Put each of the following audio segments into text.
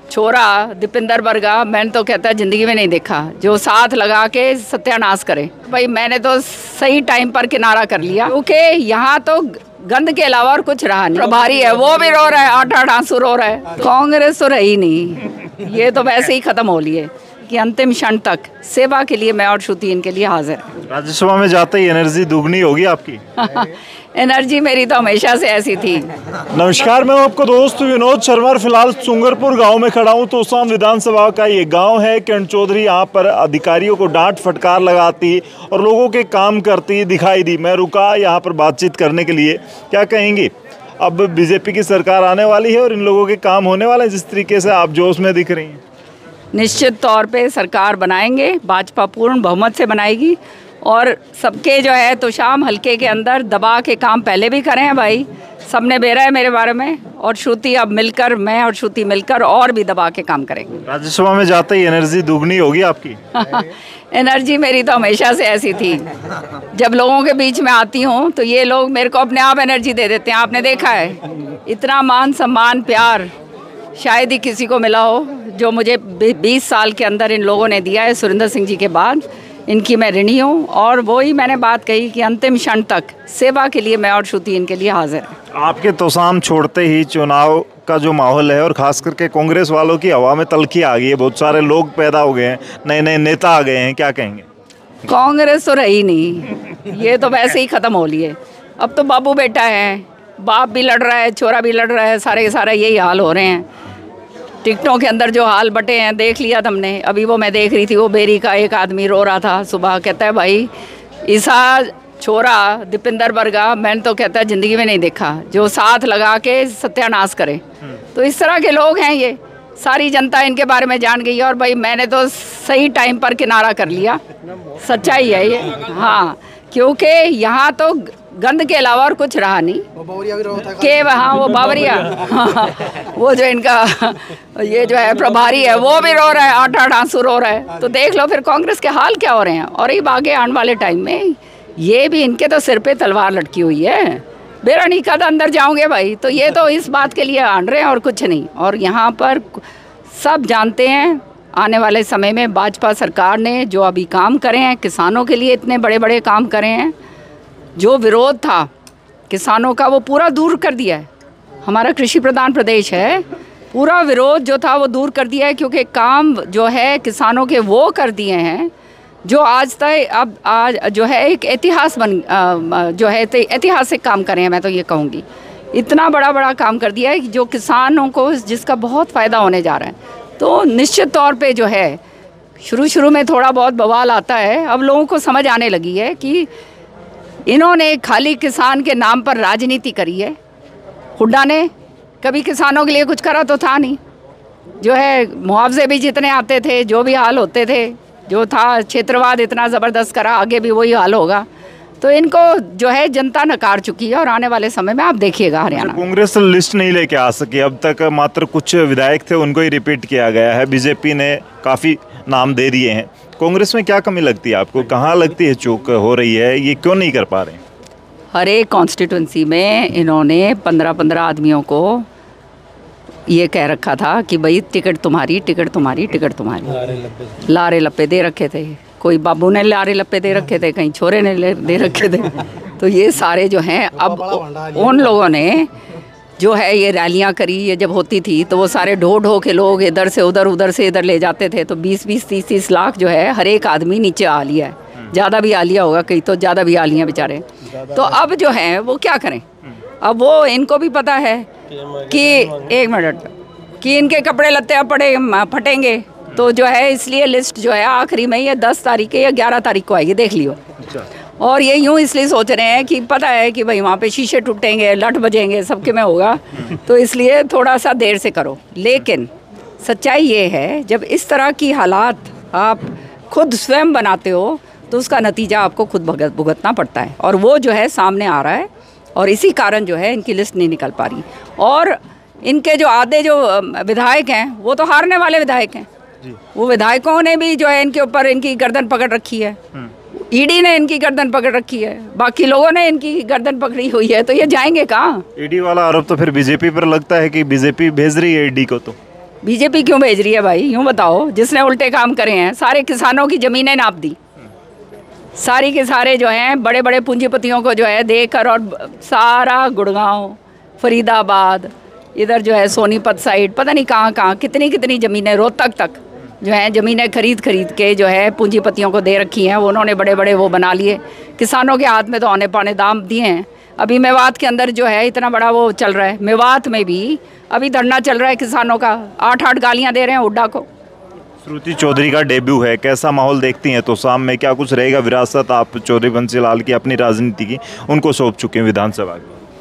छोरा दीपिंदर बरगा मैंने तो कहता है ज़िंदगी में नहीं देखा जो साथ लगा के सत्यानाश करे। भाई मैंने तो सही टाइम पर किनारा कर लिया, क्योंकि यहाँ तो गंद के अलावा और कुछ रहा नहीं। प्रभारी है वो भी रो रहा है, 8-8 आंसू रो रहा है। कांग्रेस तो रही नहीं, ये तो वैसे ही खत्म हो लिए कि अंतिम क्षण तक सेवा के लिए मैं और श्रुति इनके लिए हाजिर है। राज्यसभा में जाते ही एनर्जी दुगनी होगी आपकी। एनर्जी मेरी तो हमेशा से ऐसी थी। नमस्कार, मैं आपको दोस्त विनोद शर्मा। फिलहाल सुंगरपुर गांव में खड़ा हूं। तोशाम विधानसभा का ये गांव है। किरण चौधरी यहाँ पर अधिकारियों को डांट फटकार लगाती और लोगों के काम करती दिखाई दी। मैं रुका यहाँ पर बातचीत करने के लिए। क्या कहेंगी? अब बीजेपी की सरकार आने वाली है और इन लोगों के काम होने वाले हैं जिस तरीके से आप जोश में दिख रही हैं। निश्चित तौर पे सरकार बनाएंगे, भाजपा पूर्ण बहुमत से बनाएगी और सबके जो है तोशाम हल्के के अंदर दबा के काम पहले भी करे हैं भाई, सबने बेरा है मेरे बारे में। और श्रुति अब मिलकर, मैं और श्रुति मिलकर और भी दबा के काम करेंगे। राज्यसभा में जाते ही एनर्जी दुगनी होगी आपकी। एनर्जी मेरी तो हमेशा से ऐसी थी। जब लोगों के बीच में आती हूँ तो ये लोग मेरे को अपने आप एनर्जी दे देते हैं। आपने देखा है इतना मान सम्मान प्यार शायद ही किसी को मिला हो जो मुझे 20 साल के अंदर इन लोगों ने दिया है। सुरेंद्र सिंह जी के बाद इनकी मैं ऋणी हूँ और वही मैंने बात कही कि अंतिम क्षण तक सेवा के लिए मैं और श्रुति इनके लिए हाजिर है। आपके तोशाम छोड़ते ही चुनाव का जो माहौल है और खास करके कांग्रेस वालों की हवा में तल्खी आ गई है, बहुत सारे लोग पैदा हो गए हैं, नए नए नेता आ गए हैं, क्या कहेंगे? कांग्रेस तो रही नहीं, ये तो वैसे ही खत्म हो लिए। अब तो बाबू बेटा है, बाप भी लड़ रहा है, छोरा भी लड़ रहा है, सारे के सारे यही हाल हो रहे हैं। टिकटों के अंदर जो हाल बटे हैं देख लिया तुमने। अभी वो मैं देख रही थी, वो बेरी का एक आदमी रो रहा था सुबह, कहता है भाई ईसा छोरा दीपिंदर बरगा मैंने तो कहता है ज़िंदगी में नहीं देखा जो साथ लगा के सत्यानाश करे। तो इस तरह के लोग हैं ये, सारी जनता इनके बारे में जान गई है। और भाई मैंने तो सही टाइम पर किनारा कर लिया, सच्चाई है ये। हाँ, क्योंकि यहाँ तो गंद के अलावा और कुछ रहा नहीं। के वहाँ वो बावरिया वो जो इनका ये जो है प्रभारी है वो भी रो रहा है, 8-8 आंसू रो रहा है। तो देख लो फिर कांग्रेस के हाल क्या हो रहे हैं। और ये आगे आने वाले टाइम में ये भी इनके तो सिर पे तलवार लटकी हुई है। बेरा नहीं कद अंदर जाओगे भाई, तो ये तो इस बात के लिए आन रहे हैं और कुछ नहीं। और यहाँ पर सब जानते हैं आने वाले समय में भाजपा सरकार ने जो अभी काम करे हैं, किसानों के लिए इतने बड़े बड़े काम करे हैं, जो विरोध था किसानों का वो पूरा दूर कर दिया है। हमारा कृषि प्रधान प्रदेश है, पूरा विरोध जो था वो दूर कर दिया है, क्योंकि काम जो है किसानों के वो कर दिए हैं जो आज तक अब आज जो है एक इतिहास जो है ऐतिहासिक काम करे हैं। मैं तो ये कहूँगी इतना बड़ा बड़ा काम कर दिया है जो किसानों को जिसका बहुत फ़ायदा होने जा रहा है। तो निश्चित तौर पे जो है शुरू में थोड़ा बहुत बवाल आता है, अब लोगों को समझ आने लगी है कि इन्होंने खाली किसान के नाम पर राजनीति करी है। हुड्डा ने कभी किसानों के लिए कुछ करा तो था नहीं। जो है मुआवजे भी जितने आते थे, जो भी हाल होते थे, जो था क्षेत्रवाद इतना ज़बरदस्त करा, आगे भी वही हाल होगा। तो इनको जो है जनता नकार चुकी है और आने वाले समय में आप देखिएगा हरियाणा। कांग्रेस लिस्ट नहीं लेके आ सकी अब तक, मात्र कुछ विधायक थे उनको ही रिपीट किया गया है। बीजेपी ने काफ़ी नाम दे दिए हैं। कांग्रेस में क्या कमी लगती है आपको? कहाँ लगती है चूक हो रही है? ये क्यों नहीं कर पा रहे? हर एक कॉन्स्टिट्यूंसी में इन्होंने 15-15 आदमियों को ये कह रखा था कि भाई टिकट तुम्हारी, टिकट तुम्हारी, टिकट तुम्हारी। लारे लप्पे दे रखे थे। कोई बाबू ने लारे लप्पे दे रखे थे, कहीं छोरे ने दे रखे थे। तो ये सारे जो हैं अब उन लोगों ने जो है ये रैलियां करी। ये जब होती थी तो वो सारे ढो के लोग इधर से उधर, उधर से इधर ले जाते थे। तो 20-20, 30-30 लाख जो है हर एक आदमी नीचे आ लिया है। ज़्यादा भी आ लिया होगा, कहीं तो ज़्यादा भी आ लिया बेचारे। तो अब जो है वो क्या करें? अब वो इनको भी पता है कि 1 मिनट कि इनके कपड़े लत्ते अब फटेंगे। तो जो है इसलिए लिस्ट जो है आखिरी में ये 10 तारीख या 11 तारीख को आएगी, देख लियो। और ये यूँ इसलिए सोच रहे हैं कि पता है कि भाई वहाँ पे शीशे टूटेंगे, लट बजेंगे, सबके में होगा, तो इसलिए थोड़ा सा देर से करो। लेकिन सच्चाई ये है जब इस तरह की हालात आप खुद स्वयं बनाते हो तो उसका नतीजा आपको खुद भुगतना पड़ता है। और वो जो है सामने आ रहा है और इसी कारण जो है इनकी लिस्ट नहीं निकल पा रही। और इनके जो आधे जो विधायक हैं वो तो हारने वाले विधायक हैं। वो विधायकों ने भी जो है इनके ऊपर इनकी गर्दन पकड़ रखी है। ईडी ने इनकी गर्दन पकड़ रखी है, बाकी लोगों ने इनकी गर्दन पकड़ी हुई है। तो ये जाएंगे कहाँ? ईडी वाला आरोप तो फिर बीजेपी पर लगता है कि बीजेपी भेज रही है ईडी को। तो बीजेपी क्यों भेज रही है भाई, यूँ बताओ। जिसने उल्टे काम करे हैं, सारे किसानों की ज़मीनें नाप दी, सारी के सारे जो हैं बड़े बड़े पूंजीपतियों को जो है देकर, और सारा गुड़गांव, फरीदाबाद, इधर जो है सोनीपत साइड, पता नहीं कहाँ कहाँ कितनी कितनी ज़मीनें, रोहतक तक जो है ज़मीनें खरीद के जो है पूंजीपतियों को दे रखी हैं। उन्होंने बड़े बड़े वो बना लिए, किसानों के हाथ में तो औने पौने दाम दिए हैं। अभी मेवात के अंदर जो है इतना बड़ा वो चल रहा है, मेवात में भी अभी धरना चल रहा है किसानों का, 8-8 गालियाँ दे रहे हैं हुड्डा को। श्रुति चौधरी का डेब्यू है, कैसा माहौल देखती हैं तोशाम में? क्या कुछ रहेगा विरासत आप चौधरी बंसीलाल की अपनी राजनीति की, उनको सौंप चुके हैं विधानसभा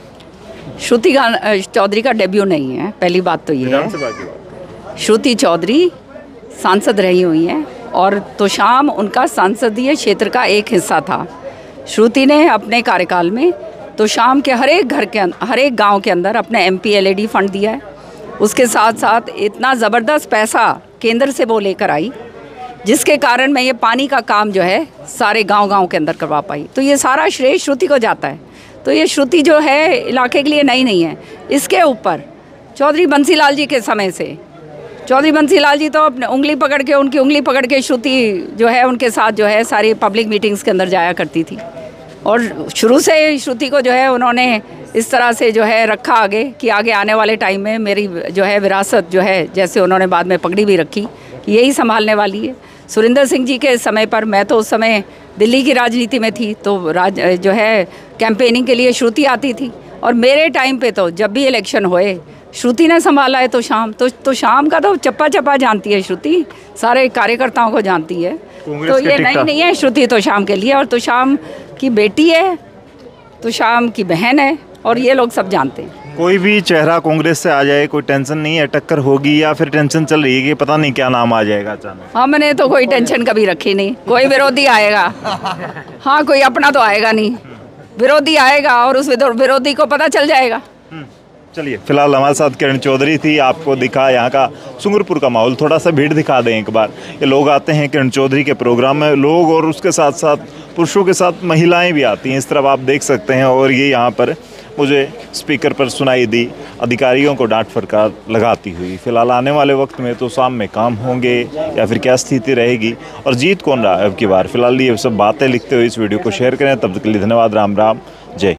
की? श्रुति चौधरी का डेब्यू नहीं है, पहली बात तो ये है। श्रुति चौधरी सांसद रही हुई हैं और तोशाम उनका संसदीय क्षेत्र का एक हिस्सा था। श्रुति ने अपने कार्यकाल में तोशाम के हर एक घर के हर एक गांव के अंदर अपने MPLAD फंड दिया है। उसके साथ साथ इतना ज़बरदस्त पैसा केंद्र से वो लेकर आई, जिसके कारण मैं ये पानी का काम जो है सारे गांव-गांव के अंदर करवा पाई। तो ये सारा श्रेय श्रुति को जाता है। तो ये श्रुति जो है इलाके के लिए नई नहीं है। इसके ऊपर चौधरी बंसीलाल जी के समय से, चौधरी बंसीलाल जी तो अपने उंगली पकड़ के श्रुति जो है उनके साथ जो है सारी पब्लिक मीटिंग्स के अंदर जाया करती थी। और शुरू से श्रुति को जो है उन्होंने इस तरह से जो है रखा आगे कि आगे आने वाले टाइम में मेरी जो है विरासत जो है, जैसे उन्होंने बाद में पगड़ी भी रखी कि यही संभालने वाली है। सुरिंदर सिंह जी के समय पर, मैं तो उस समय दिल्ली की राजनीति में थी, तो जो है कैंपेनिंग के लिए श्रुति आती थी। और मेरे टाइम पे तो जब भी इलेक्शन हुए श्रुति ने संभाला है। तो शाम का तो चप्पा जानती है श्रुति, सारे कार्यकर्ताओं को जानती है। तो ये नहीं है श्रुति तो शाम के लिए, और तो शाम की बेटी है, तो शाम की बहन है, और ये लोग सब जानते हैं। कोई भी चेहरा कांग्रेस से आ जाए, कोई टेंशन नहीं है? टक्कर होगी या फिर टेंशन चल रही है कि पता नहीं क्या नाम आ जाएगा अचानक? हमने तो कोई टेंशन कभी रखी नहीं। कोई विरोधी आएगा, हाँ, कोई अपना तो आएगा नहीं, विरोधी आएगा और उस विरोधी को पता चल जाएगा। चलिए, फिलहाल हमारे साथ किरण चौधरी थी। आपको दिखा यहाँ का सुंगरपुर का माहौल, थोड़ा सा भीड़ दिखा दें एक बार। ये लोग आते हैं किरण चौधरी के प्रोग्राम में, लोग, और उसके साथ साथ पुरुषों के साथ महिलाएं भी आती हैं, इस तरफ आप देख सकते हैं। और ये यहाँ पर मुझे स्पीकर पर सुनाई दी अधिकारियों को डांट फटकार लगाती हुई। फिलहाल आने वाले वक्त में तो शाम में काम होंगे या फिर क्या स्थिति रहेगी और जीत कौन रहा है अब की बार, फिलहाल ये सब बातें लिखते हुए इस वीडियो को शेयर करें। तब तक के लिए धन्यवाद। राम राम, जय।